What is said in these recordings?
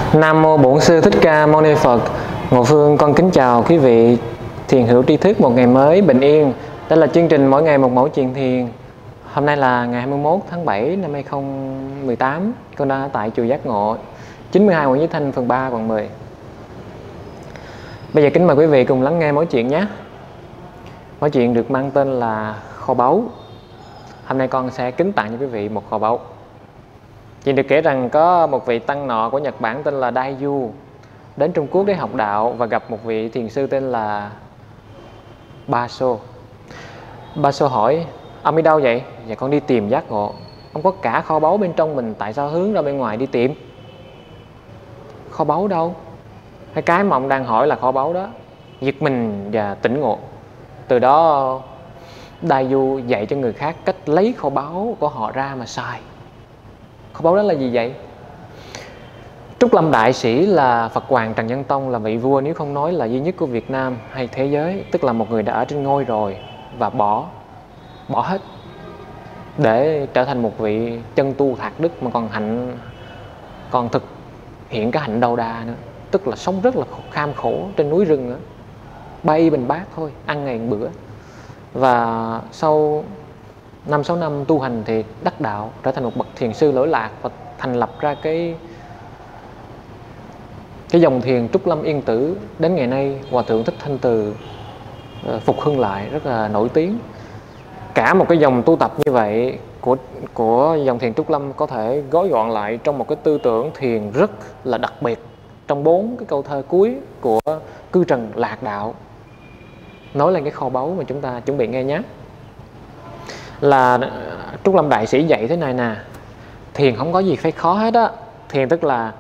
Nam mô Bổn Sư Thích Ca Mâu Ni Phật. Ngộ Phương con kính chào quý vị thiền hữu tri thức một ngày mới bình yên. Đây là chương trình mỗi ngày một mẫu chuyện thiền. Hôm nay là ngày 21 tháng 7 năm 2018. Con đang ở tại chùa Giác Ngộ 92 Nguyễn Chí Thanh, phường 3, quận 10. Bây giờ kính mời quý vị cùng lắng nghe mẫu chuyện nhé. Mẫu chuyện được mang tên là Kho Báu. Hôm nay con sẽ kính tặng cho quý vị một kho báu. Chuyện được kể rằng có một vị tăng nọ của Nhật Bản tên là Dai Du đến Trung Quốc để học đạo và gặp một vị thiền sư tên là Baso. Baso hỏi: ông đi đâu vậy? Dạ con đi tìm giác ngộ. Ông có cả kho báu bên trong mình, tại sao hướng ra bên ngoài đi tìm? Kho báu đâu? Cái mà ông đang hỏi là kho báu đó. Giật mình và tỉnh ngộ. Từ đó Dai Du dạy cho người khác cách lấy kho báu của họ ra mà xài. Kho báu đó là gì vậy? Trúc Lâm Đại Sĩ là Phật Hoàng Trần Nhân Tông, là vị vua nếu không nói là duy nhất của Việt Nam hay thế giới, tức là một người đã ở trên ngôi rồi và bỏ hết để trở thành một vị chân tu thạc đức, mà còn thực hiện cái hạnh đầu đà nữa, tức là sống rất là kham khổ trên núi rừng nữa, bay bình bát thôi, ăn ngày một bữa. Và sau 5-6 năm tu hành thì đắc đạo, trở thành một bậc thiền sư lỗi lạc và thành lập ra cái dòng thiền Trúc Lâm Yên Tử. Đến ngày nay Hòa Thượng Thích Thanh Từ phục hưng lại, rất là nổi tiếng. Cả một cái dòng tu tập như vậy của dòng thiền Trúc Lâm có thể gói gọn lại trong một cái tư tưởng thiền rất là đặc biệt trong 4 cái câu thơ cuối của Cư Trần Lạc Đạo, nói lên cái kho báu mà chúng ta chuẩn bị nghe nhé. Là Trúc Lâm Đại Sĩ dạy thế này nè: thiền không có gì phải khó hết á. Thiền tức là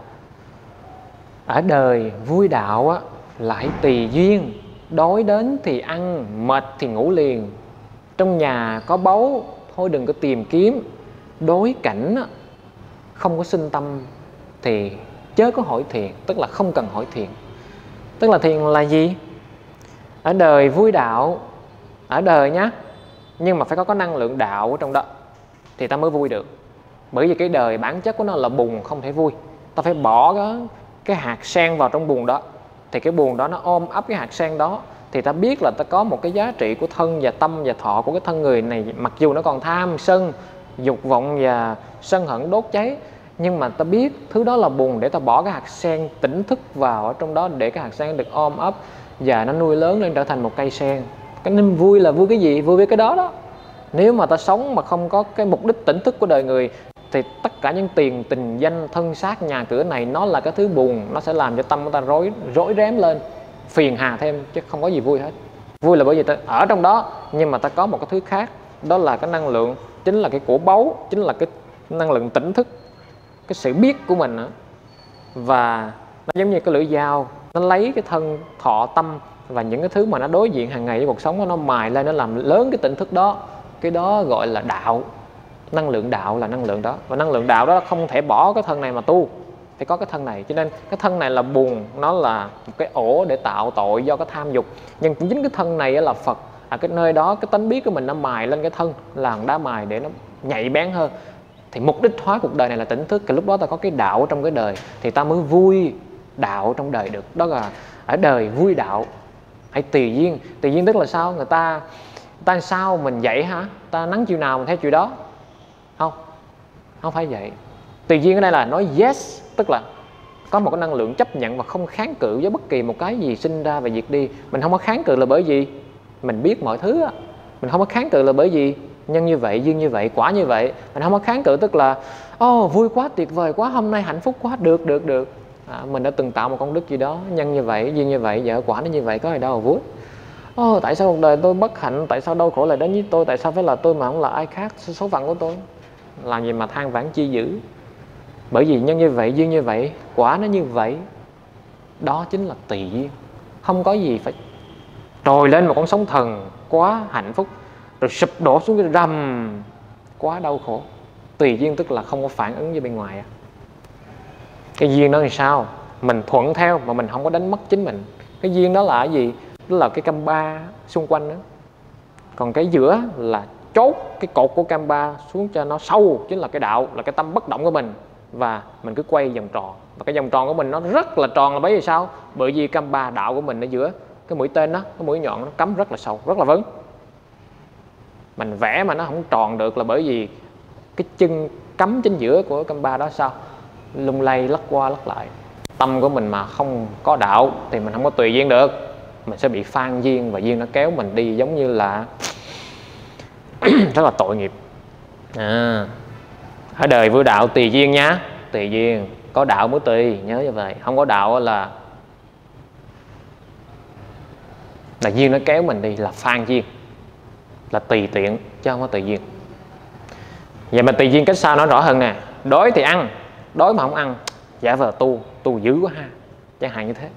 ở đời vui đạo á, lại tùy duyên, đói đến thì ăn, mệt thì ngủ liền. Trong nhà có báu thôi đừng có tìm kiếm. Đối cảnh á, không có sinh tâm thì chớ có hỏi thiền, tức là không cần hỏi thiền. Tức là thiền là gì? Ở đời vui đạo, ở đời nhá, nhưng mà phải có năng lượng đạo ở trong đó thì ta mới vui được. Bởi vì cái đời bản chất của nó là bùn, không thể vui. Ta phải bỏ cái hạt sen vào trong bùn đó, thì cái bùn đó nó ôm ấp cái hạt sen đó, thì ta biết là ta có một cái giá trị của thân và tâm và thọ của cái thân người này. Mặc dù nó còn tham sân, dục vọng và sân hận đốt cháy, nhưng mà ta biết thứ đó là bùn để ta bỏ cái hạt sen tỉnh thức vào ở trong đó, để cái hạt sen được ôm ấp và nó nuôi lớn lên trở thành một cây sen. Cái niềm vui là vui cái gì? Vui với cái đó đó. Nếu mà ta sống mà không có cái mục đích tỉnh thức của đời người thì tất cả những tiền, tình, danh, thân xác, nhà cửa này nó là cái thứ bùn, nó sẽ làm cho tâm của ta rối rém lên, phiền hà thêm, chứ không có gì vui hết. Vui là bởi vì ta ở trong đó, nhưng mà ta có một cái thứ khác, đó là cái năng lượng, chính là cái của báu, chính là cái năng lượng tỉnh thức, cái sự biết của mình nữa. Và nó giống như cái lưỡi dao, nó lấy cái thân, thọ, tâm và những cái thứ mà nó đối diện hàng ngày với cuộc sống đó, nó mài lên, nó làm lớn cái tỉnh thức đó. Cái đó gọi là đạo. Năng lượng đạo là năng lượng đó. Và năng lượng đạo đó không thể bỏ cái thân này mà tu, phải có cái thân này. Cho nên cái thân này là bùn, nó là một cái ổ để tạo tội do cái tham dục. Nhưng chính cái thân này là Phật. Cái nơi đó cái tánh biết của mình nó mài lên cái thân, làm đá mài để nó nhạy bén hơn. Thì mục đích hóa cuộc đời này là tỉnh thức. Cái lúc đó ta có cái đạo trong cái đời thì ta mới vui đạo trong đời được. Đó là ở đời vui đạo. Hãy tùy duyên. Tùy duyên tức là sao? Người ta sao mình vậy hả? Ta nắng chiều nào mình theo chiều đó. Không phải vậy. Tùy duyên ở đây là nói yes, tức là có một cái năng lượng chấp nhận và không kháng cự với bất kỳ một cái gì sinh ra và diệt đi. Mình không có kháng cự là bởi vì mình biết mọi thứ. Mình không có kháng cự là bởi vì nhân như vậy, duyên như vậy, quả như vậy. Mình không có kháng cự tức là vui quá, tuyệt vời quá, hôm nay hạnh phúc quá, được. Mình đã từng tạo một công đức gì đó, nhân như vậy, duyên như vậy, vợ quả nó như vậy, có gì đâu mà vui. Tại sao cuộc đời tôi bất hạnh, tại sao đau khổ lại đến với tôi, tại sao phải là tôi mà không là ai khác, số phận của tôi. Làm gì mà than vãn chi dữ. Bởi vì nhân như vậy, duyên như vậy, quả nó như vậy. Đó chính là tùy duyên. Không có gì phải trồi lên một con sóng thần quá hạnh phúc rồi sụp đổ xuống cái rầm quá đau khổ. Tùy duyên tức là không có phản ứng với bên ngoài. Cái duyên đó thì sao? Mình thuận theo mà mình không có đánh mất chính mình. Cái duyên đó là cái gì? Đó là cái cam ba xung quanh đó. Còn cái giữa là chốt cái cột của cam ba xuống cho nó sâu, chính là cái đạo, là cái tâm bất động của mình. và mình cứ quay vòng tròn, và cái vòng tròn của mình nó rất là tròn là bởi vì sao? Bởi vì Kampa đạo của mình ở giữa cái mũi tên đó, cái mũi nhọn nó cắm rất là sâu, rất là vững. Mình vẽ mà nó không tròn được là bởi vì cái chân cắm chính giữa của Kampa đó sao? Lung lay lắc qua lắc lại. Tâm của mình mà không có đạo thì mình không có tùy duyên được, mình sẽ bị phan duyên và duyên nó kéo mình đi, giống như là rất là tội nghiệp. Ở đời vui đạo tùy duyên nhá, tùy duyên, có đạo mới tùy, nhớ như vậy. Không có đạo là duyên nó kéo mình đi, là phan duyên, là tùy tiện chứ không có tùy duyên. Vậy mà tùy duyên cách sao nó rõ hơn nè. Đói thì ăn, đói mà không ăn giả vờ tu dữ quá ha, chẳng hạn như thế.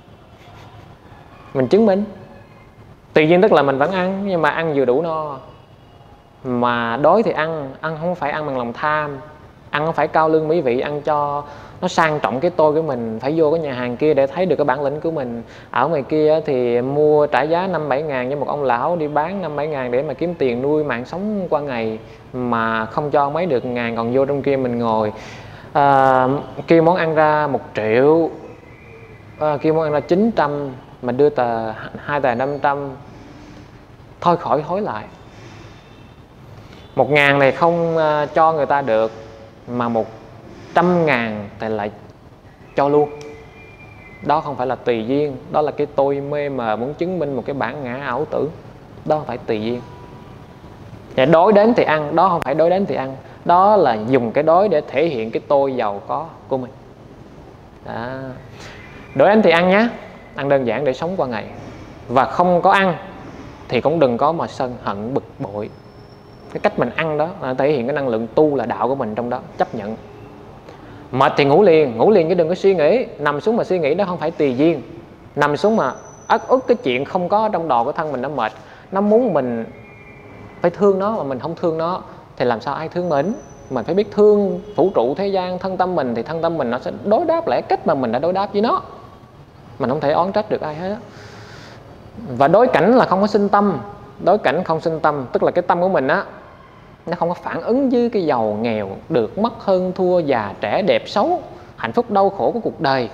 Mình chứng minh tùy duyên tức là mình vẫn ăn, nhưng mà ăn vừa đủ no. Mà đói thì ăn không phải ăn bằng lòng tham, ăn không phải cao lương mỹ vị, ăn cho nó sang trọng cái tôi của mình. Phải vô cái nhà hàng kia để thấy được cái bản lĩnh của mình. Ở ngoài kia thì mua trả giá 5-7 ngàn cho một ông lão đi bán 5-7 ngàn để mà kiếm tiền nuôi mạng sống qua ngày, mà không cho mấy được ngàn, còn vô trong kia mình ngồi kêu món ăn ra 1 triệu, kêu món ăn ra 900, mà đưa tờ 2 tờ 500 thôi khỏi hối lại. 1 ngàn này không cho người ta được, mà 100 ngàn thì lại cho luôn. Đó không phải là tùy duyên, đó là cái tôi mê mà muốn chứng minh một cái bản ngã ảo tưởng. Đó không phải tùy duyên. Và đói đến thì ăn, đó không phải đói đến thì ăn, đó là dùng cái đói để thể hiện cái tôi giàu có của mình. Đói đến thì ăn nhé, ăn đơn giản để sống qua ngày. Và không có ăn thì cũng đừng có mà sân hận bực bội. Cái cách mình ăn đó thể hiện cái năng lượng tu là đạo của mình trong đó, chấp nhận. Mệt thì ngủ liền chứ đừng có suy nghĩ. Nằm xuống mà suy nghĩ đó không phải tùy duyên. Nằm xuống mà ức cái chuyện không có trong đầu của thân mình, nó mệt, nó muốn mình phải thương nó mà mình không thương nó thì làm sao ai thương mình? Mình phải biết thương vũ trụ thế gian, thân tâm mình, thì thân tâm mình nó sẽ đối đáp lại cách mà mình đã đối đáp với nó. Mình không thể oán trách được ai hết đó. Và đối cảnh là không có sinh tâm. Đối cảnh không sinh tâm tức là cái tâm của mình á, nó không có phản ứng với cái giàu nghèo, được mất hơn thua, già trẻ đẹp xấu, hạnh phúc đau khổ của cuộc đời.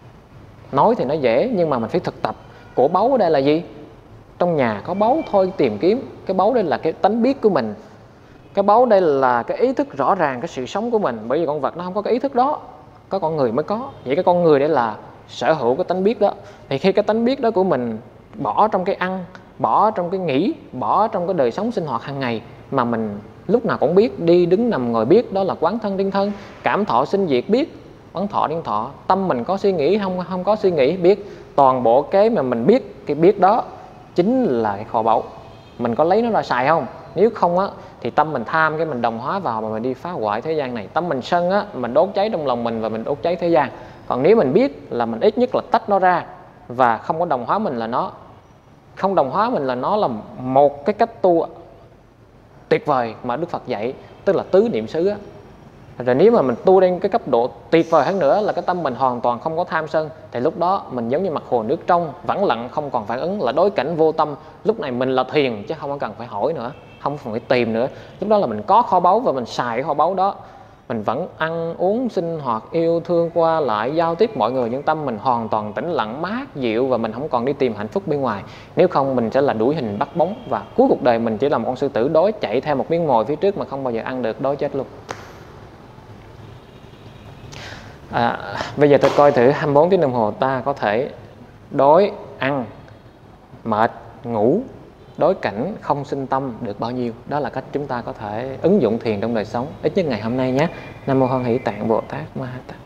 Nói thì nó dễ nhưng mà mình phải thực tập. Của báu ở đây là gì? Trong nhà có báu thôi tìm kiếm. Cái báu đây là cái tánh biết của mình. Cái báu đây là cái ý thức rõ ràng cái sự sống của mình. Bởi vì con vật nó không có cái ý thức đó, có con người mới có. Vậy cái con người đây là sở hữu cái tánh biết đó. Thì khi cái tánh biết đó của mình bỏ trong cái ăn, bỏ trong cái nghĩ, bỏ trong cái đời sống sinh hoạt hàng ngày, mà mình lúc nào cũng biết, đi đứng nằm ngồi biết, đó là quán thân điên thân, cảm thọ sinh diệt biết, quán thọ điên thọ. Tâm mình có suy nghĩ không có suy nghĩ biết. Toàn bộ cái mà mình biết, cái biết đó chính là cái kho báu. Mình có lấy nó ra xài không? Nếu không á thì tâm mình tham, cái mình đồng hóa vào mà mình đi phá hoại thế gian này. Tâm mình sân á, mình đốt cháy trong lòng mình và mình đốt cháy thế gian. Còn nếu mình biết là mình ít nhất là tách nó ra và không có đồng hóa mình là nó. Không đồng hóa mình là nó là một cái cách tu tuyệt vời mà Đức Phật dạy, tức là tứ niệm xứ á. Rồi nếu mà mình tu đến cái cấp độ tuyệt vời hơn nữa là cái tâm mình hoàn toàn không có tham sân, thì lúc đó mình giống như mặt hồ nước trong, vắng lặng, không còn phản ứng, là đối cảnh vô tâm. Lúc này mình là thiền chứ không có cần phải hỏi nữa, không phải tìm nữa. Lúc đó là mình có kho báu và mình xài cái kho báu đó. Mình vẫn ăn uống sinh hoạt, yêu thương qua lại, giao tiếp mọi người, nhưng tâm mình hoàn toàn tĩnh lặng, mát dịu, và mình không còn đi tìm hạnh phúc bên ngoài. Nếu không mình sẽ là đuổi hình bắt bóng, và cuối cuộc đời mình chỉ là một con sư tử đói chạy theo một miếng mồi phía trước mà không bao giờ ăn được, đói chết luôn. Bây giờ tôi coi thử 24 tiếng đồng hồ ta có thể đói, ăn, mệt, ngủ, đối cảnh, không sinh tâm được bao nhiêu. Đó là cách chúng ta có thể ứng dụng thiền trong đời sống, ít nhất ngày hôm nay nhé. Nam mô Hoan Hỷ Tạng Bồ Tát Ma Ha Tát.